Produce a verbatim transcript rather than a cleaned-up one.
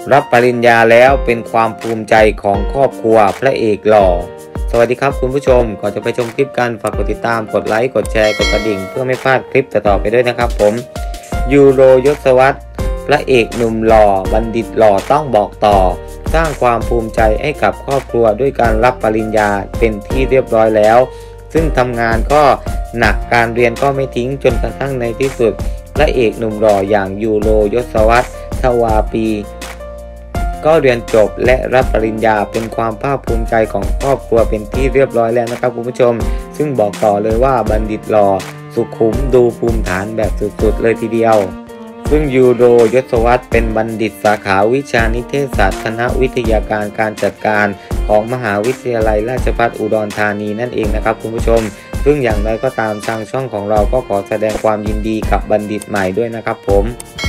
รับปริญญาแล้วเป็นความภูมิใจของครอบครัวพระเอกหล่อสวัสดีครับคุณผู้ชมก่อนจะไปชมคลิปกันฝากกดติดตามกดไลค์กดแชร์กดกระดิ่งเพื่อไม่พลาดคลิปต่อๆไปด้วยนะครับผมยูโรยศวรรษพระเอกหนุ่มหล่อบัณฑิตหล่อต้องบอกต่อสร้างความภูมิใจให้กับครอบครัวด้วยการรับปริญญาเป็นที่เรียบร้อยแล้วซึ่งทำงานก็หนักการเรียนก็ไม่ทิ้งจนกระทั่งในที่สุดพระเอกหนุ่มหล่ออย่างยูโรยศวรรษทวาปีก็เรียนจบและรับปริญญาเป็นความภาคภูมิใจของครอบครัวเป็นที่เรียบร้อยแล้วนะครับคุณผู้ชมซึ่งบอกต่อเลยว่าบัณฑิตหล่อสุขุมดูภูมิฐานแบบสุดๆเลยทีเดียวซึ่งยูโรยศวรรษเป็นบัณฑิตสาขาวิชานิเทศศาสตร์คณะวิทยาการการจัดการของมหาวิทยาลัยราชภัฏอุดรธานีนั่นเองนะครับคุณผู้ชมซึ่งอย่างไรก็ตามทางช่องของเราก็ขอแสดงความยินดีกับบัณฑิตใหม่ด้วยนะครับผม